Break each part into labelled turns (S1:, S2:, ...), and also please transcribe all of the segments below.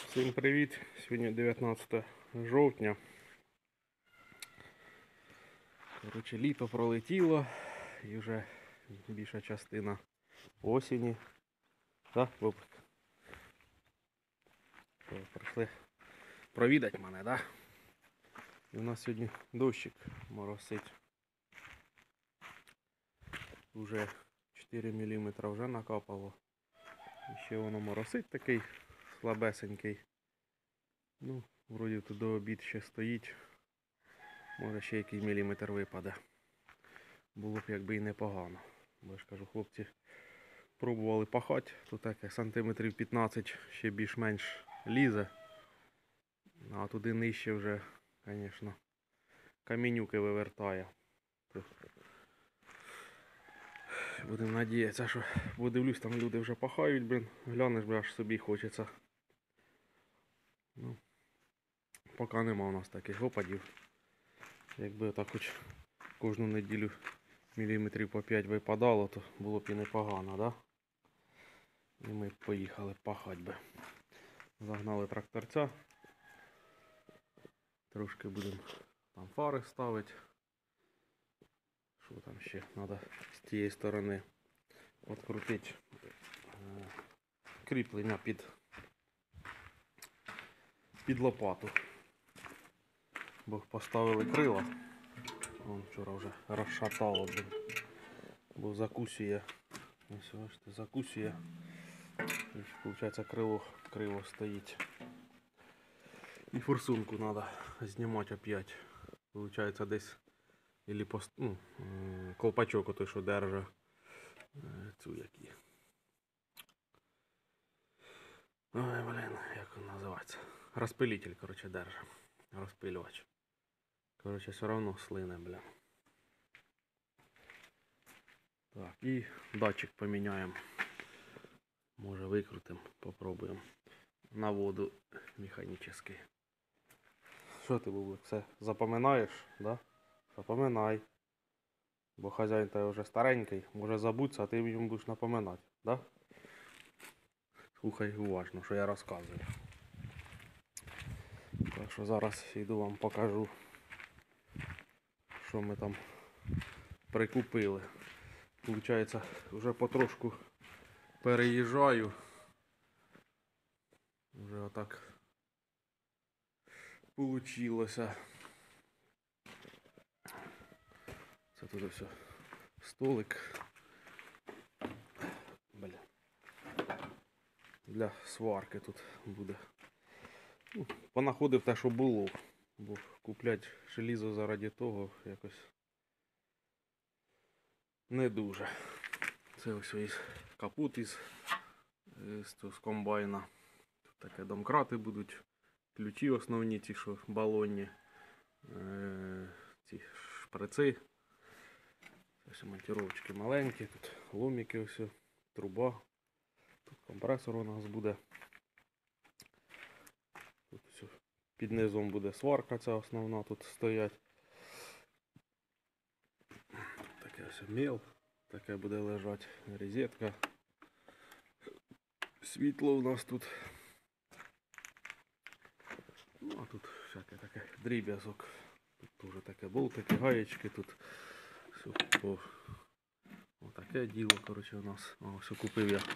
S1: Всім привіт! Сьогодні 19 жовтня. Коротше, літо пролетіло і вже більша частина осені. Так, Бобик? Прийшли провідати мене, так? І у нас сьогодні дощик моросить. Уже 4 мм вже накапало. І ще воно моросить такий слабесенький. Ну, вроді тут до обід ще стоїть. Може ще який міліметр випаде. Було б якби і непогано. Бо я ж кажу, хлопці пробували пахати. Тут таке сантиметрів 15 ще більш-менш лізе. А туди нижче вже, звісно, камінюки вивертає. Будемо надіятися, що подивлюсь, там люди вже пахають, блин. Глянеш, аж собі хочеться. Ну, поки нема у нас таких опадів. Якби так хоч кожну неділю міліметрів по 5 випадало, то було б і непогано, да? І ми поїхали пахати би. Загнали тракторця. Трошки будемо там фари ставити. Що там ще? Треба з тієї сторони відкрутити кріплення під лопату. Бо поставили крила. Вон вчора вже розшатало, бо закусує. Ось бачите, закусує. І виходить криво стоїть. І форсунку треба знімати опять. Получається десь или колпачок той, що держить цю які. Ой, блин, як він називається? Розпилитель, короче, держить. Розпилювач. Короче, все равно слине, бля. Так, і датчик поміняємо. Може викрутимо, попробуємо. На воду механічний. Що ти, Бублик, все запоминаєш, да? Запоминай. Бо хазяїн той вже старенький, може забутися, а ти йому будеш напоминати, да? Слухай уважно, що я розказую. Так що зараз йду вам покажу, що ми там прикупили. Получається, вже потрошку переїжджаю. Вже отак получилося. Це тут все столик. Бля. Для сварки тут буде. Ну, понаходив те, що було. Бо купляти желізо заради того якось не дуже. Це ось із капут із комбайна. Тут таке домкрати будуть. Ключі основні, ті, що балонні. Ці шприци. Ось монтировочки маленькі, тут ломики, ось, труба. Тут компресор у нас буде. Тут все. Під низом буде сварка ця основна, тут стоять. Таке ось мел, таке буде лежати розетка. Світло у нас тут. Ну а тут всяке таке дріб'язок. Тут теж таке болтики, гаєчки, тут все по... Отаке діло, коротше, у нас. Ось купив я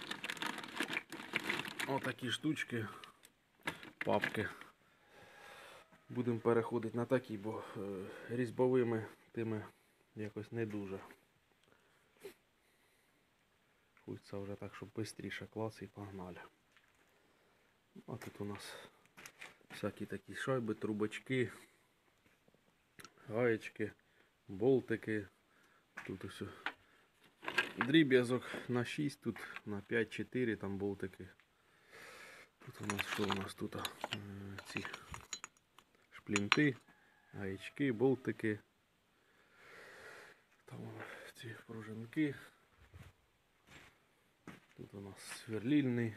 S1: отакі штучки, папки. Будемо переходити на такі, бо різьбовими тими якось не дуже. Хочеться вже так, щоб швидше клас і погнали. А тут у нас всякі такі шайби, трубочки, гаєчки, болтики. Тут ось дріб'язок на 6, тут на 5-4 там болтики. Тут у нас що у нас тут? Ці шплінти, гаєчки, болтики. Там у нас ці пружинки. Тут у нас сверлільний.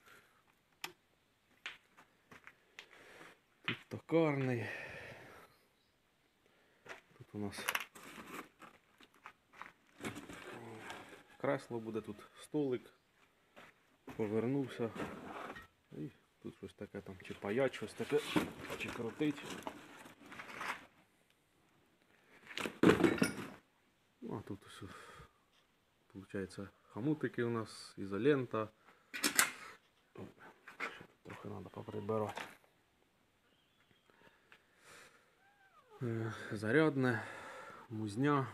S1: Тут токарний. Тут у нас кресло буде, тут столик. Повернувся. І Тут щось таке там, чи паять, щось таке, чи крутить. Ну, а тут ось, виходить, хомутики у нас, ізолента. Трохи треба поприбирати. Зарядне, музня.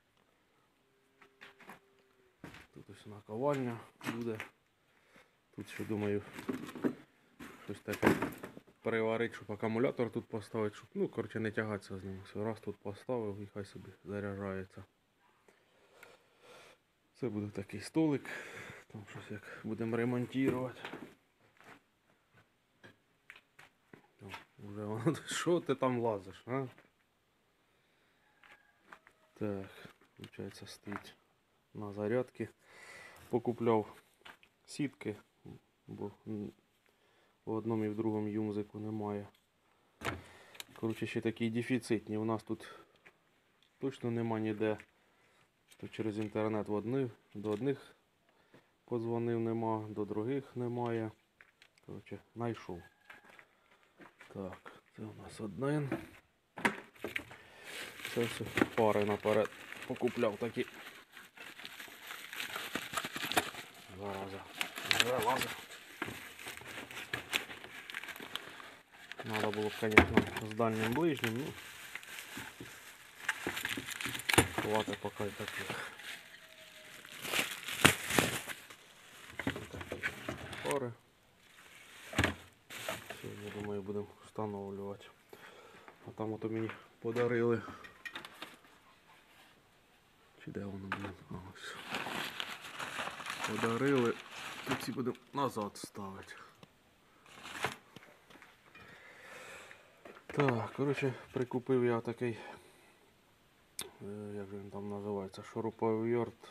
S1: Тут ось наковальня буде. Тут ще, думаю, щось таке переварити, щоб акумулятор тут поставити, щоб, ну, коротше, не тягатися з ним. Раз тут поставив і хай собі заряджається. Це буде такий столик. Там щось як будемо ремонтувати. Уже воно, що ти там лазиш, а? Так, виходить, стоїть на зарядці. Покупляв сітки, бо в одному і в другому юмзику немає. Коротше, ще такі дефіцитні. У нас тут точно нема ніде. Тут через інтернет до одних подзвонив, нема, до других немає. Коротше, знайшов. Так, це у нас один. Це все пари наперед покупляв такі. Зараза. Залаза. Надо було б, конечно, з дальнім ближнім, ну хватить поки й таких. Такі пари. Сьогодні, думаю, будемо встановлювати. А там ото мені подарили. Чи де воно, блін? Ось. Подарили. Тут ці будемо назад ставити. Так, коротше, прикупив я такий, як же він там називається, шуруповерт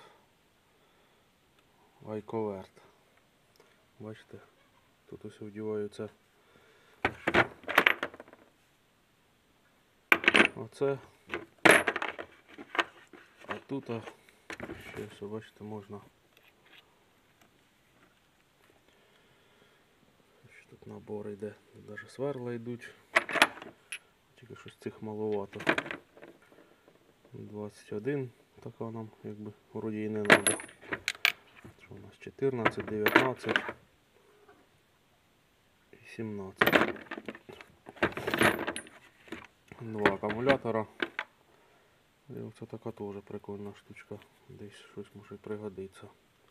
S1: Айковерт. Бачите, тут ось вдіваються оце, а тут ще все, бачите, можна. Тут набор йде, навіть сверла йдуть. Тільки щось цих маловато. 21, така нам якби вроді і не треба. Що у нас 14, 19 і 17. Два акумулятора. І оце така теж прикольна штучка. Десь щось може пригодиться.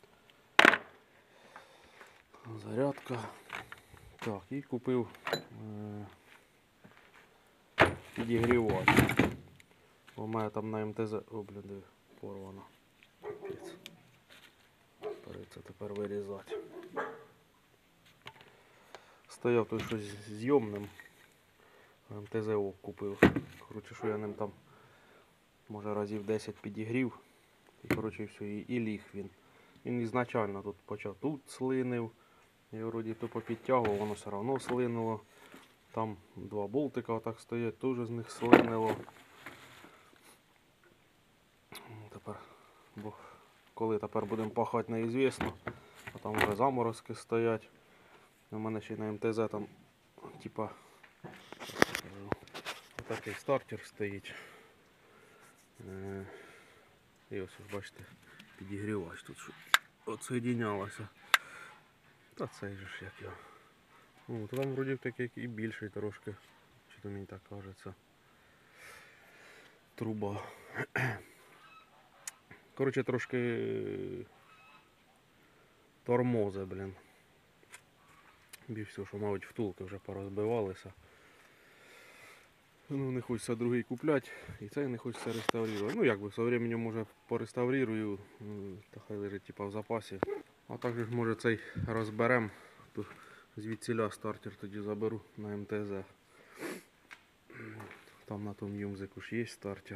S1: Зарядка. Так, і купив підігрівач. У мене там на МТЗ, о, блін, порвано. Придеться тепер вирізати. Стояв тут щось зйомним. МТЗ купив. Коротше, що я ним там, може, разів 10 підігрів. І, коротше, все, і ліг він. Він ізначально тут почав тут слинив. І вроді то попідтягував, воно все одно слинуло. Там два болтика отак стоять, теж з них слинило. Тепер, бо коли тепер будемо пахати, неізвісно. А там вже заморозки стоять. У мене ще на МТЗ там, типа, отакий стартер стоїть. І ось, бачите, підігрівач тут отсоєдінялося. Та цей же ж як його. Ну, то там вроді такий і більший трошки, чи то мені так кажеться. Труба. Коротше, трошки тормози, блін. Більш все, що, мабуть, втулки вже порозбивалися. Ну, не хочеться другий купляти, і цей не хочеться реставрувати. Ну, якби, со временем, може, пореставрирую, та хай лежить, типа, в запасі. А також, може, цей розберемо. Звідсіля стартер тоді заберу на МТЗ. Там на тому юмзику ж є стартер.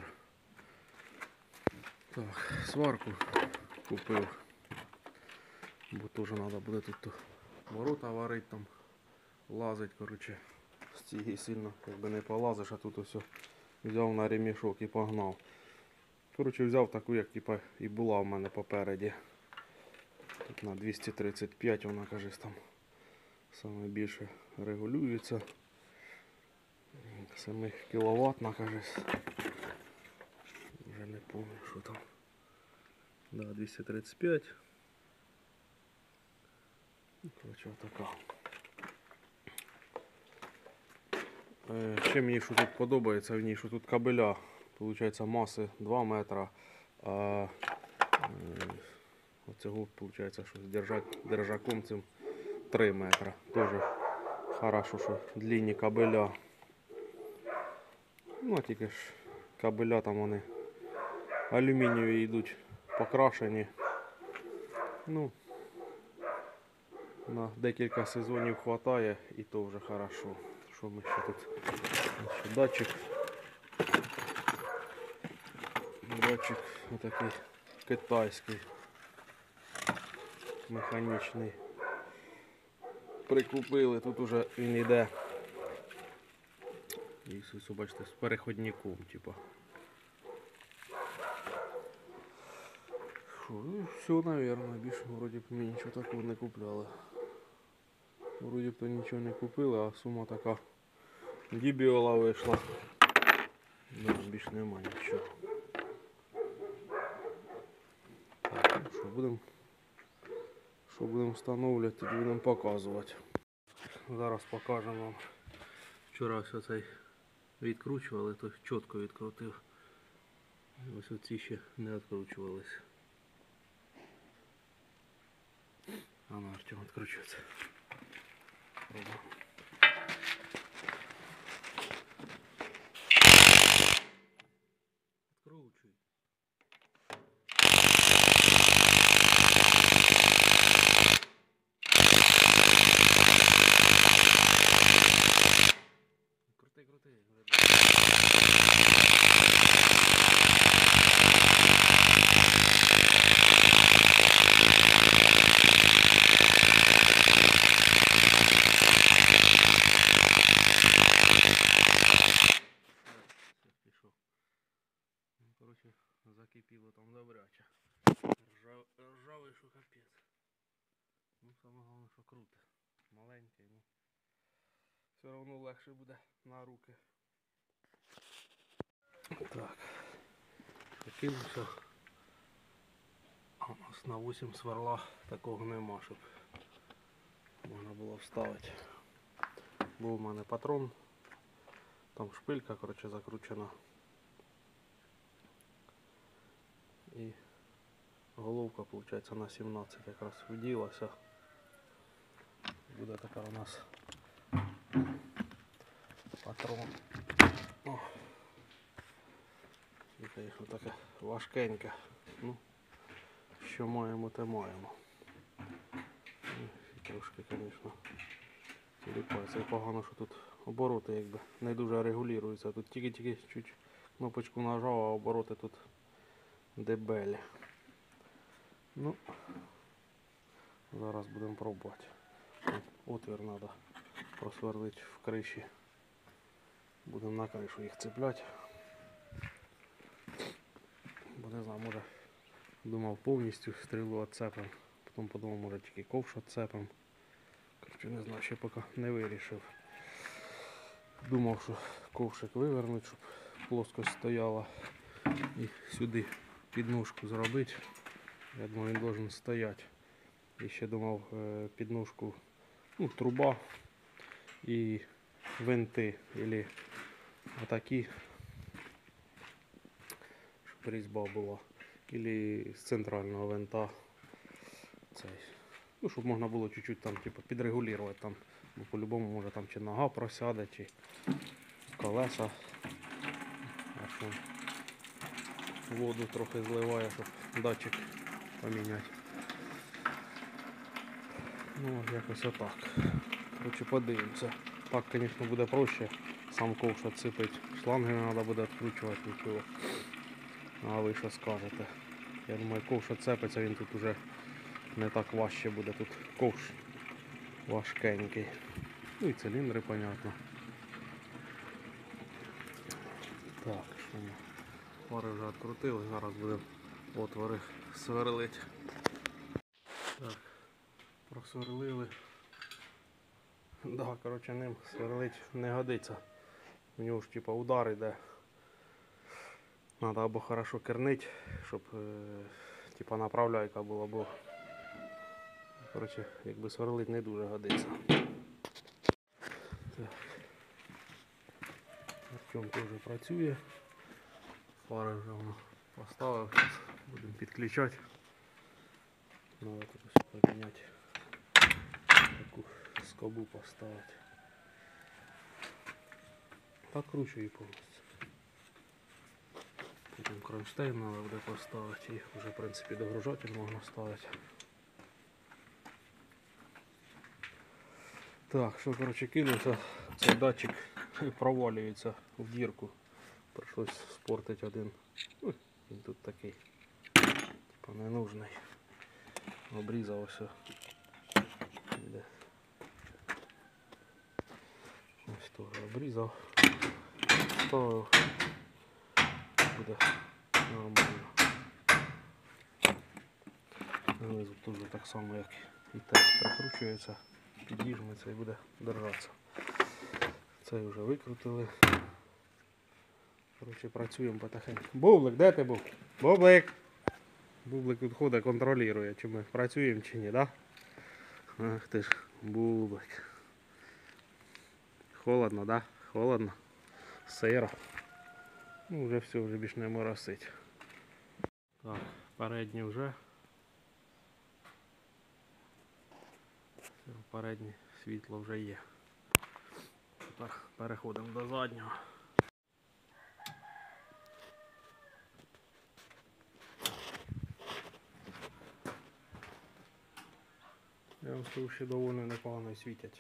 S1: Так, сварку купив. Бо теж треба буде тут ворота варити, там лазить, коротше. З цієї сильно якби не полазиш, а тут ось взяв на ремішок і погнав. Коротше, взяв таку, як типа і була в мене попереді. Тут на 235 вона, кажись, там саме більше регулюється. 7 кВт, кажись. Вже не пам'ятаю, що там. Да, 235. Коротше, отака. Ще мені що тут подобається в ній, що тут кабеля, виходить, маси 2 метра, а оцього, виходить, що з держаком цим 3 метра. Тоже хорошо, що длинні кабеля. Ну, тільки ж кабеля там вони алюмінієві йдуть покрашені. Ну, на декілька сезонів хватає і то вже хорошо. Що ми ще тут? Ще датчик. Датчик отакий китайський, механічний. Прикупили, тут уже він йде. І все, бачите, з переходником, типа. Що, ну все, наверное, більше вроді б ми нічого такого не купляли. Вроді б то нічого не купили, а сума така дібіола вийшла. Да, більше нема нічого. Так, ну що будемо встановлювати, тоді будемо показувати. Зараз покажемо вам. Вчора все цей відкручували, то чітко відкрутив. Ось оці ще не відкручувалися. А ну, Артем відкручується. Пробуємо. Відкручуй. Крути. Короче, закипіло там добряче. Ржавий, що капець. Ну, саме головне, що круте. Маленький, ну. Все одно легше буде на руки. Так. Закинувся. А у нас на 8 сверла такого нема, щоб можна було вставити. Був у мене патрон. Там шпилька, коротше, закручена. І головка, виходить, на 17 якраз вділася. Буде тепер у нас патрон. О. І, звісно, таке важкеньке. Ну, що маємо, те маємо. І трошки, звісно, тіліпається. І погано, що тут обороти якби не дуже регулюються. Тут тільки чуть кнопочку нажав, а обороти тут дебелі. Ну, зараз будемо пробувати. Отвір треба просверлити в криші. Будемо на кришу їх цепляти. Бо не знаю, може думав повністю стрілу відцепим. Потім подумав, може тільки ковш відцепим. Короче, не знаю, ще поки не вирішив. Думав, що ковшик вивернуть, щоб плоскость стояла. І сюди підножку зробити. Я думаю, він должен стояти. І ще думав підножку, ну, труба і винти, або отакі, щоб різьба була, або з центрального винта цей. Ну, щоб можна було чуть-чуть там типу підрегулювати там, бо по-любому може там чи нога просяде, чи колеса. А що воду трохи зливає, щоб датчик поміняти. Ну, якось отак. Короче, подивимося. Так, звісно, буде проще. Сам ковш відсипить. Шланги не треба буде відкручувати нічого. А ви що скажете? Я думаю, ковш відцепиться, він тут уже не так важче буде. Тут ковш важкенький. Ну і циліндри, понятно. Так, що ми? Фари вже відкрутили, зараз будемо отвори сверлити. Так, просверлили. Да, коротше, ним сверлить не годиться. У нього ж типа удар йде. Надо або хорошо кернить, щоб типа направляйка була, бо коротше, якби сверлить не дуже годиться. Так. Артем теж працює. Фари вже воно поставив, зараз будемо підключати. Надо тут ось поміняти. Таку скобу поставити. Подкручую повністю. Потім кронштейн треба буде поставити і вже в принципі догружатель можна ставити. Так, що коротше кинувся, цей датчик провалюється в дірку. Прийшлось спортити один. Ой, він тут такий, типа ненужний. Обрізав ось. Де. Ось теж обрізав. Ставив. Буде нормально. Знизу теж так само, як і те, прикручується, підіжметься і буде держатися. Цей вже викрутили. Коротше, працюємо потихеньку. Бублик, де ти був? Бублик! Бублик тут ходить, контролює, чи ми працюємо чи ні, да? Ах ти ж, Бублик. Холодно, да? Холодно. Сиро. Ну, вже все, вже більш не моросить. Так, передні вже. Все, переднє світло вже є. Тепер переходимо до заднього. Я вам скажу, що доволі непогано світять.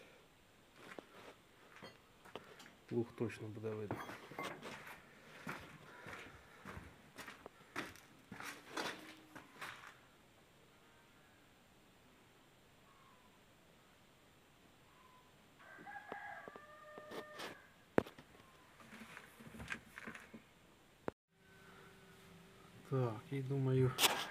S1: Луг точно буде видно. Так, і думаю,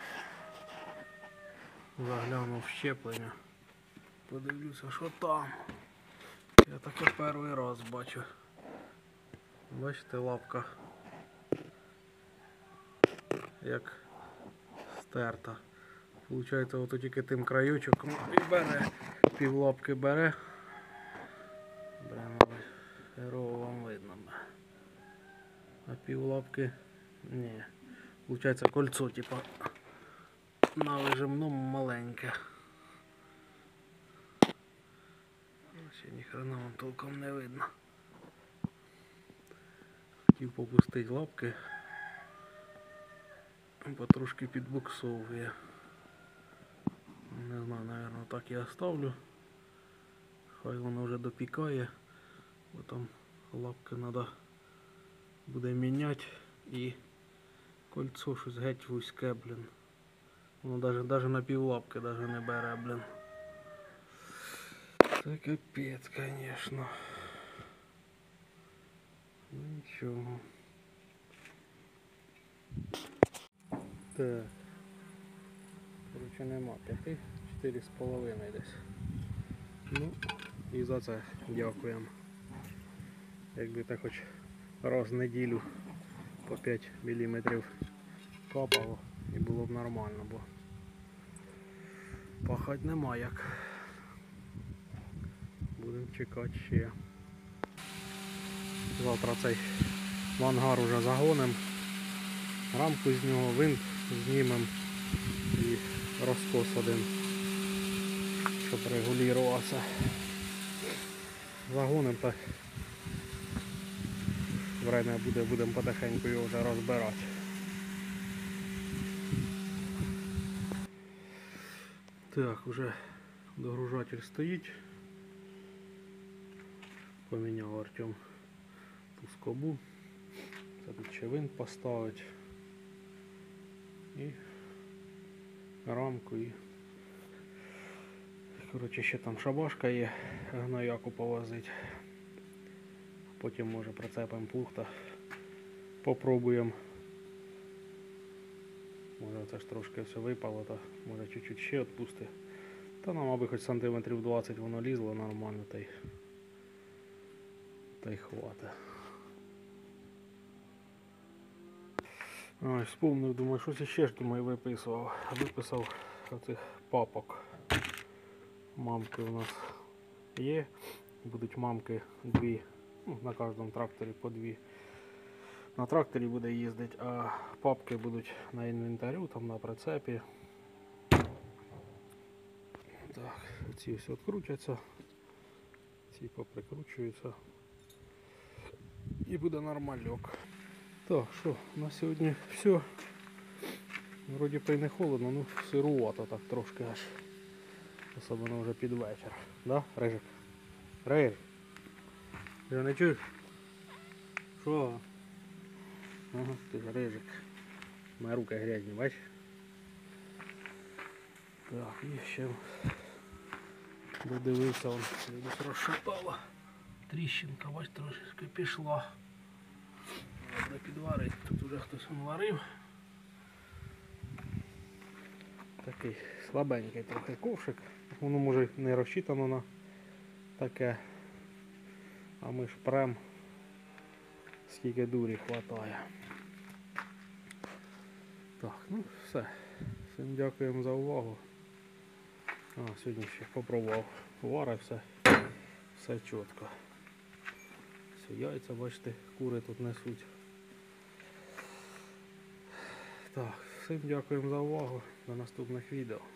S1: загляну в щеплення. Подивлюся, що там. Я таке перший раз бачу. Бачите, лапка як стерта. Получається, ото тільки тим краючком і бере, півлапки бере. Прямо херово вам видно. А півлапки ні. Получається, кольцо типа на вижимному маленьке. Ще ніхрена вам толком не видно. Хотів попустити лапки, потрошки підбуксовує. Не знаю, наверное, так я оставлю. Хай воно вже допікає, бо там лапки треба буде міняти і кольцо щось геть вузьке, блін. Воно навіть на півлапки не бере, блін. Це капець, звісно. Нічого. Так. Короче, нема 5, 4,5 десь. Ну, і за це дякуємо. Якби так хоч раз в неділю по 5 мм капало і було б нормально, бо пахать нема як. Будемо чекати ще. Завтра цей мангар уже загоним, рамку з нього, винт знімемо і розкос один, щоб регулювався. Загоним, та время буде, будемо потихеньку його вже розбирати. Так, вже догружатель стоїть. Поміняв Артем ту скобу. Це тут ще винт поставить. І рамку і коротше ще там шабашка є, гнояку повозить. Потім може прицепимо плуг та попробуємо. Може це ж трошки все випало, та може чуть-чуть ще відпусти. Та нам аби хоч сантиметрів 20 воно лізло нормально, та й та й хвата. Ой, вспомнив, думаю, щось іще ж думаю виписував. Виписав оцих папок. Мамки у нас є. Будуть мамки дві, ну, на кожному тракторі по дві. На тракторі буде їздити, а папки будуть на інвентарю, там на прицепі. Так, ці ось відкрутяться, ці поприкручуються і буде нормальок. Так, що, на сьогодні все. Вроді би не холодно, ну сирувато так трошки аж. Особливо вже під вечір. Да, Рижик? Рижик? Ти не чуєш? Що? Ага, ти ж Рижик. Моя рука грязні, бачиш? Так, і ще додивився, он десь розшатала. Тріщинка, бач, трошечки пішла. Треба підварити, тут вже хтось варив. Такий слабенький трохи ковшик. Воно може не розчитано на таке. А ми ж прям скільки дурі хватає. Так, ну все. Всім дякуємо за увагу. А, сьогодні ще попробував. Вари все чітко. Все, яйця, бачите, кури тут несуть. Так, всім дякуємо за увагу. До наступних відео.